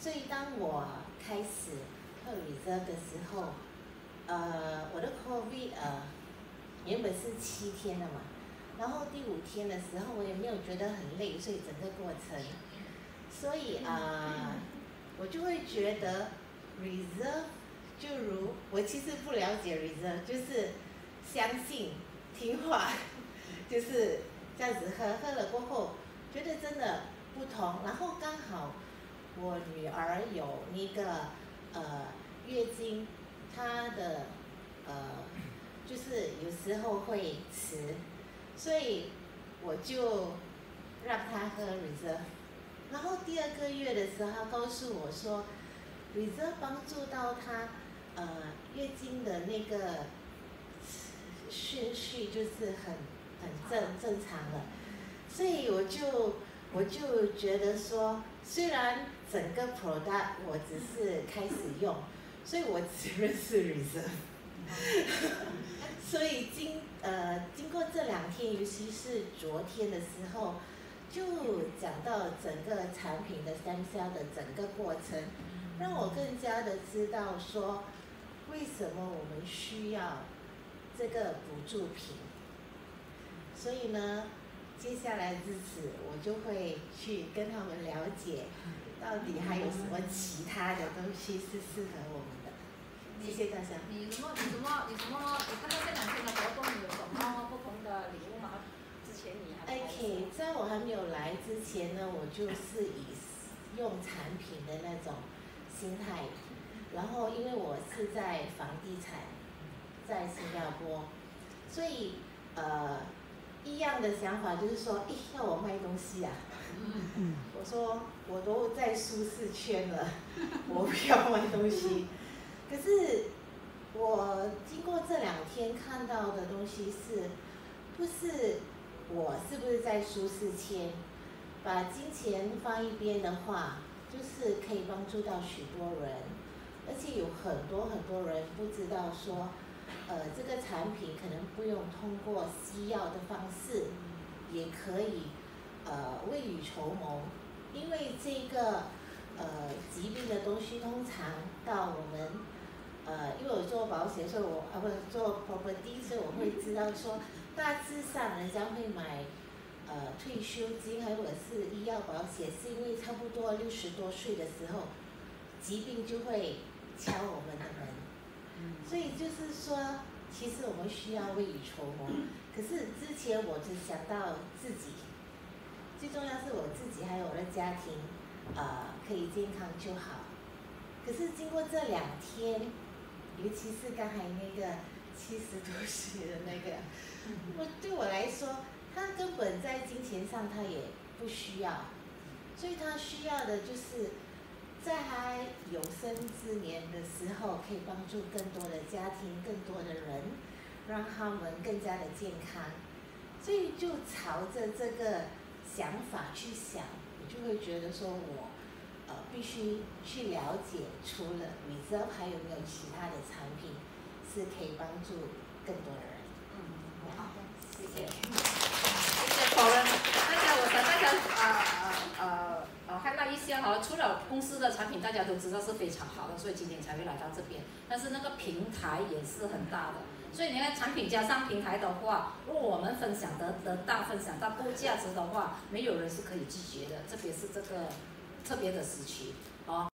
所以当我开始喝 reserve 的时候，我的 COVID 原本是7天的嘛，然后第5天的时候我也没有觉得很累，所以整个过程，所以我就会觉得 reserve 就如我其实不了解 reserve， 就是相信听话，就是这样子喝了过后，觉得真的不同。然后刚好我女儿有那个月经，她的就是有时候会迟，所以我就让她喝 reserve。然后第2个月的时候，她告诉我说 reserve 帮助到她月经的那个顺序就是很正常了，所以我就觉得说，虽然整个 product 我只是开始用，所以我只认识 reserve， 所以经过这2天，尤其是昨天的时候，就讲到整个产品的stem cell的整个过程，让我更加的知道说，为什么我们需要这个补助品。所以呢，接下来日子我就会去跟他们了解，到底还有什么其他的东西是适合我们的。谢谢大家。 你看到这2天的活动有什么不同的礼物吗？之前你还 ？OK， 在我还没有来之前呢，我就是以用产品的那种心态，然后因为我是在房地产，在新加坡，所以一样的想法就是说，要我卖东西啊？我说我都在舒适圈了，我不要卖东西。可是我经过这2天看到的东西是，不是我是不是在舒适圈？把金钱放一边的话，就是可以帮助到许多人，而且有很多人不知道说。这个产品可能不用通过西药的方式，也可以未雨绸缪，因为这个疾病的东西通常到我们因为我做保险，所以我不做 property， 所以我会知道说，大致上人家会买退休金或者是医药保险，是因为差不多60多岁的时候，疾病就会敲我们的门。所以就是说，其实我们需要未雨绸缪。可是之前我只想到自己，最重要是我自己还有我的家庭，可以健康就好。可是经过这2天，尤其是刚才那个70多岁的那个，对我来说，他根本在金钱上他也不需要，所以他需要的就是。在他有生之年的时候，可以帮助更多的家庭、更多的人，让他们更加的健康。所以就朝着这个想法去想，我就会觉得说我必须去了解，除了 reserve 还有没有其他的产品是可以帮助更多的人。 好，谢谢。 谢谢否认。我想大家看到一些除了公司的产品大家都知道是非常好的，所以今天才会来到这边。但是那个平台也是很大的，所以你看产品加上平台的话，如果我们分享得到够价值的话，没有人是可以拒绝的，特别是这个特别的时期。